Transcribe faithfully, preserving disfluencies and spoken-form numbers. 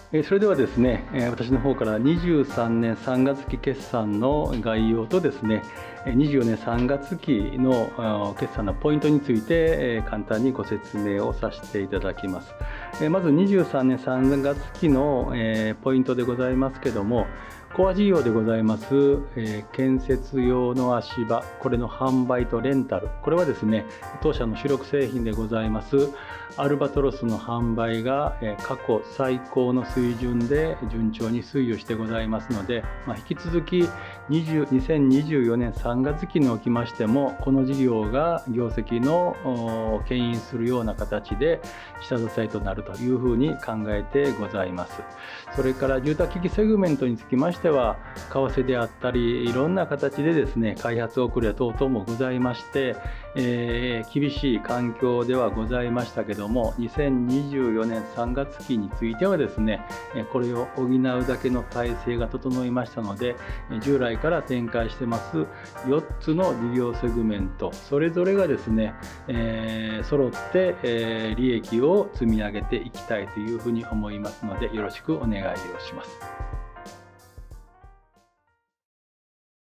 えーそれではですね、えー私の方からにじゅうさんねんさんがつ期決算の概要とですね、えーにじゅうよねんさんがつ期のあー決算のポイントについて、えー簡単にご説明をさせていただきます。えーまずにじゅうさんねんさんがつ期の、えーポイントでございますけども、コア事業でございます、えー建設用の足場、これの販売とレンタル、これはですね、当社の主力製品でございますアルバトロスの販売が、えー過去最高の水準で順調に推移してございますので、まあ、引き続きにせんにじゅうよねんさんがつ期におきましても、この事業が業績のお牽引するような形で下支えとなるというふうに考えてございます。それから住宅機器セグメントにつきましては、為替であったりいろんな形でですね、開発遅れ等々もございまして、えー厳しい環境ではございましたけども、にせんにじゅうよねんさんがつ期についてはですね、えこれを補うだけの体制が整いましたので、従来から展開してますよっつの事業セグメント、それぞれがですね、えー揃って、えー利益を積み上げていきたいというふうに思いますので、よろしくお願いをします。